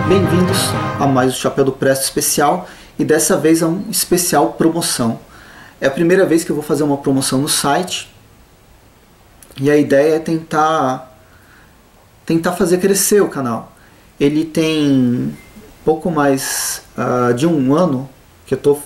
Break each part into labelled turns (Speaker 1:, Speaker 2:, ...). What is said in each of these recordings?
Speaker 1: Bem-vindos a mais o Chapéu do Presto especial, e dessa vez é um especial promoção. É a primeira vez que eu vou fazer uma promoção no site, e a ideia é tentar fazer crescer o canal. Ele tem pouco mais de um ano que eu estou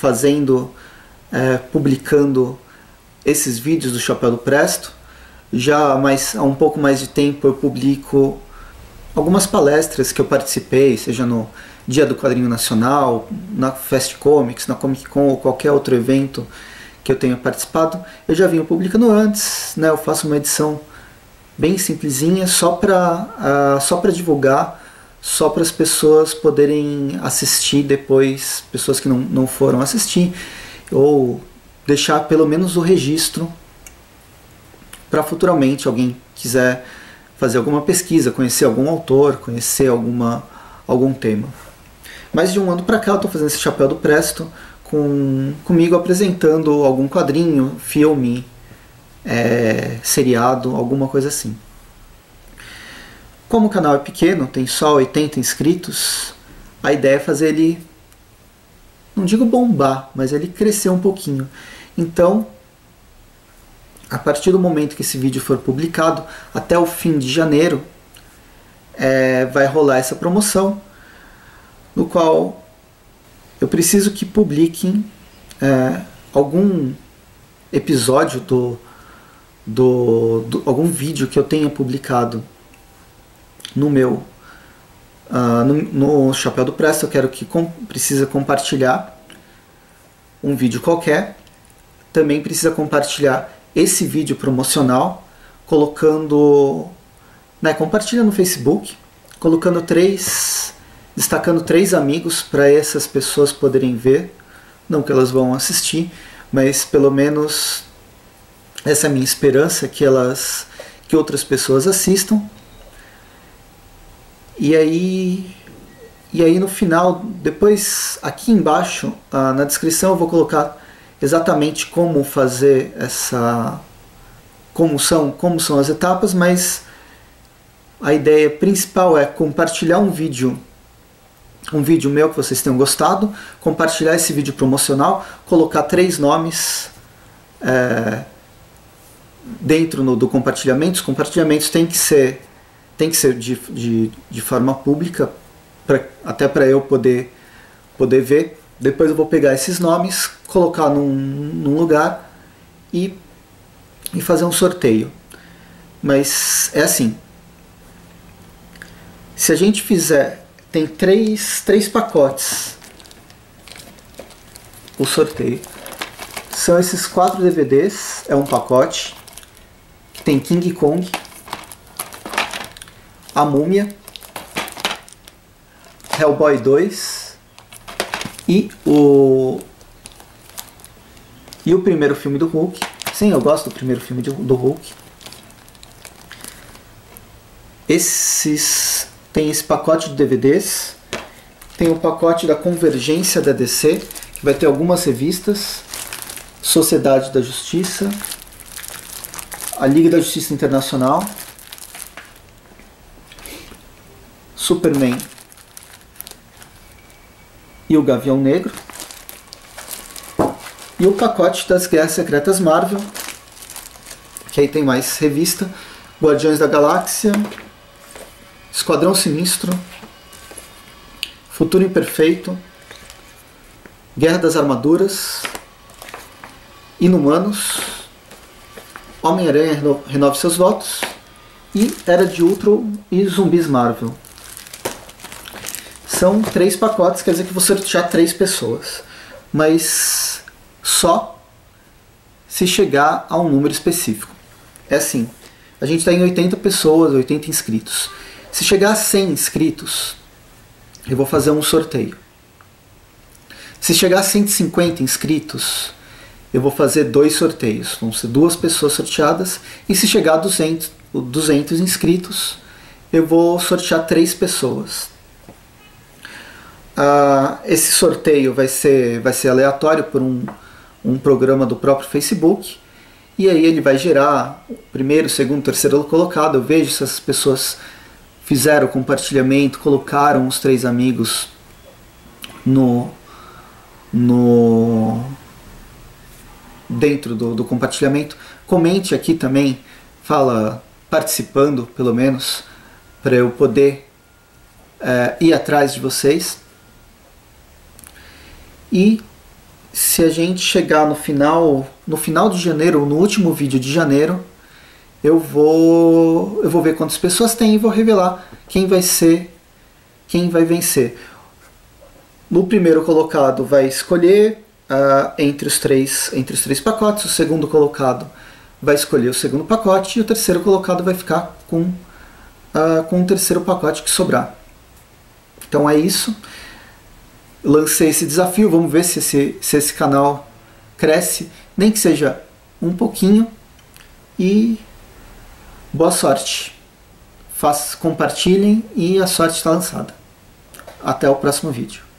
Speaker 1: publicando esses vídeos do Chapéu do Presto. Já há um pouco mais de tempo eu publico algumas palestras que eu participei, seja no Dia do Quadrinho Nacional, na Fest Comics, na Comic Con ou qualquer outro evento que eu tenha participado. Eu já vinha publicando antes, né? Eu faço uma edição bem simplesinha, só para divulgar, só para as pessoas poderem assistir depois, pessoas que não foram assistir, ou deixar pelo menos o registro para futuramente alguém quiser fazer alguma pesquisa, conhecer algum autor, conhecer algum tema. Mais de um ano para cá eu estou fazendo esse Chapéu do Presto comigo apresentando algum quadrinho, filme, seriado, alguma coisa assim. Como o canal é pequeno, tem só 80 inscritos, a ideia é fazer ele, não digo bombar, mas ele crescer um pouquinho. Então, a partir do momento que esse vídeo for publicado, até o fim de janeiro, vai rolar essa promoção, no qual eu preciso que publiquem algum episódio algum vídeo que eu tenha publicado no Chapéu do Presto. Eu quero que precisa compartilhar um vídeo qualquer. Também precisa compartilhar esse vídeo promocional, compartilha no Facebook, destacando 3 amigos para essas pessoas poderem ver, não que elas vão assistir, mas pelo menos essa é a minha esperança, que outras pessoas assistam. E aí no final, depois aqui embaixo, na descrição eu vou colocar exatamente como fazer como são as etapas, mas a ideia principal é compartilhar um vídeo meu que vocês tenham gostado, compartilhar esse vídeo promocional, colocar 3 nomes dentro do compartilhamento. Os compartilhamentos tem que ser de forma pública, até para eu poder ver. Depois eu vou pegar esses nomes, colocar num lugar e fazer um sorteio. Mas é assim, se a gente fizer, tem três pacotes o sorteio. São esses 4 DVDs, é um pacote, que tem King Kong, A Múmia, Hellboy 2 e o primeiro filme do Hulk. Sim, eu gosto do primeiro filme do Hulk. Tem esse pacote de DVDs. Tem o pacote da Convergência da DC, que vai ter algumas revistas: Sociedade da Justiça, a Liga da Justiça Internacional, Superman e o Gavião Negro, e o pacote das Guerras Secretas Marvel, que aí tem mais revista: Guardiões da Galáxia, Esquadrão Sinistro, Futuro Imperfeito, Guerra das Armaduras, Inumanos, Homem-Aranha Renove Seus Votos e Era de Ultron e Zumbis Marvel. São 3 pacotes, quer dizer que vou sortear 3 pessoas, mas só se chegar a um número específico. É assim, a gente está em 80 pessoas, 80 inscritos. Se chegar a 100 inscritos, eu vou fazer um sorteio. Se chegar a 150 inscritos, eu vou fazer 2 sorteios. Vão ser 2 pessoas sorteadas. E se chegar a 200 inscritos, eu vou sortear 3 pessoas. Esse sorteio vai ser aleatório por um programa do próprio Facebook, e aí ele vai gerar o primeiro, segundo, terceiro colocado. Eu vejo se as pessoas fizeram o compartilhamento, colocaram os 3 amigos dentro do compartilhamento. Comente aqui também, fala participando pelo menos, para eu poder ir atrás de vocês. E se a gente chegar no final de janeiro, ou no último vídeo de janeiro, eu vou ver quantas pessoas tem e vou revelar quem vai vencer. O primeiro colocado vai escolher entre os três pacotes, o segundo colocado vai escolher o segundo pacote e o terceiro colocado vai ficar com o terceiro pacote que sobrar. Então é isso. Lancei esse desafio, vamos ver se esse canal cresce, nem que seja um pouquinho. E boa sorte. Compartilhem e a sorte está lançada. Até o próximo vídeo.